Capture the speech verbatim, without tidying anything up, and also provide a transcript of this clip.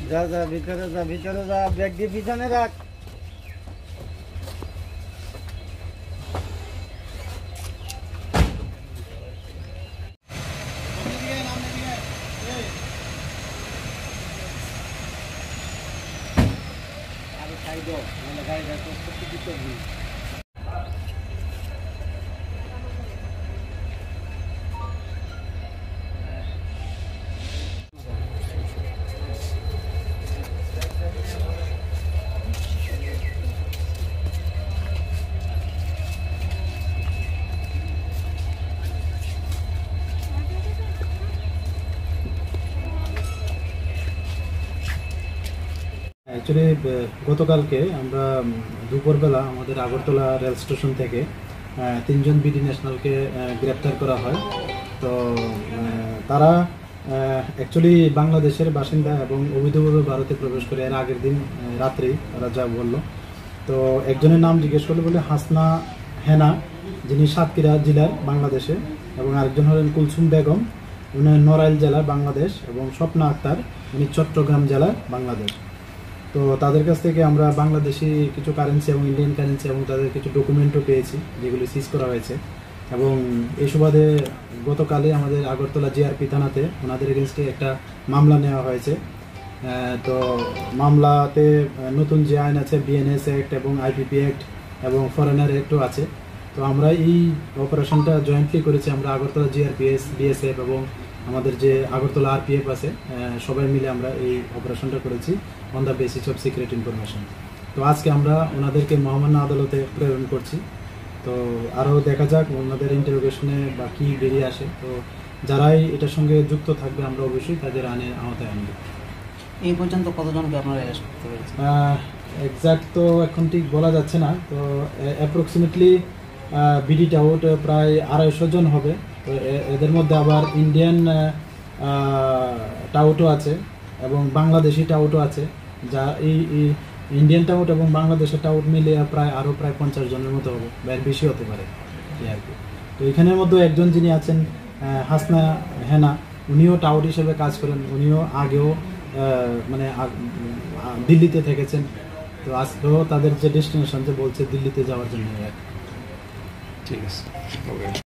যা যা ভিতরে যা ভিতরে যা ব্যাগ দিয়ে পিছনে রাখ। অ্যাকচুয়ালি গতকালকে আমরা দুপুরবেলা আমাদের আগরতলা রেল স্টেশন থেকে তিনজন বিডি ন্যাশনালকে গ্রেপ্তার করা হয়। তো তারা অ্যাকচুয়ালি বাংলাদেশের বাসিন্দা এবং অবৈধভাবে ভারতে প্রবেশ করে এর আগের দিন রাত্রেই তারা যা বলল। তো একজনের নাম জিজ্ঞেস করলে বলে হাসনা হেনা, যিনি সাতক্ষীরা জেলার বাংলাদেশে, এবং আরেকজন হলেন কুলসুম বেগম, উনি নড়াইল জেলার বাংলাদেশ, এবং স্বপ্না আক্তার, উনি চট্টগ্রাম জেলার বাংলাদেশ। তো তাদের কাছ থেকে আমরা বাংলাদেশি কিছু কারেন্সি এবং ইন্ডিয়ান কারেন্সি এবং তাদের কিছু ডকুমেন্টও পেয়েছি, যেগুলি সিজ করা হয়েছে। এবং এই সুবাদে গতকালে আমাদের আগরতলা জিআরপি থানাতে ওনাদের এগেনস্টে একটা মামলা নেওয়া হয়েছে। তো মামলাতে নতুন যে আইন আছে, বিএনএস অ্যাক্ট এবং আইপিপি অ্যাক্ট এবং ফরেনার অ্যাক্টও আছে। তো আমরা এই অপারেশনটা জয়েন্টলি করেছি, আমরা আগরতলা জিআরপিএস, বিএসএফ এবং আমাদের যে আগরতলা আরপিএফ আছে, সবাই মিলে আমরা এই অপারেশনটা করেছি on the basis of secret information. তো আজকে আমরা ওনাদেরকে মহামান্য আদালতে প্রেরণ করছি। তো আরও দেখা যাক ওনাদের ইন্টারোগেশনে বা কী বেরিয়ে আসে। তো যারাই এটার সঙ্গে যুক্ত থাকবে আমরা অবশ্যই তাদের আইনের আওতায় আনব। এই পর্যন্ত কতজনকে আপনারা অ্যারেস্ট করতে পেরেছেন? এক্সাক্ট তো এখন ঠিক বলা যাচ্ছে না। তো অ্যাপ্রক্সিমেটলি বিডি টাউট প্রায় আড়াইশো জন হবে। তো এদের মধ্যে আবার ইন্ডিয়ান টাউটও আছে এবং বাংলাদেশি টাউটও আছে, যা এই ইন্ডিয়ান টাউট এবং বাংলাদেশের টাউট মিলিয়ে প্রায় আরও প্রায় পঞ্চাশ জনের মতো হবে, বা এর বেশি হতে পারে আর কি। তো এখানের মধ্যে একজন যিনি আছেন হাসনা হেনা, উনিও টাউট হিসেবে কাজ করেন। উনিও আগেও মানে দিল্লিতে থেকেছেন। তো আজকেও তাদের যে ডেস্টিনেশন যে বলছে দিল্লিতে যাওয়ার জন্য। ঠিক আছে।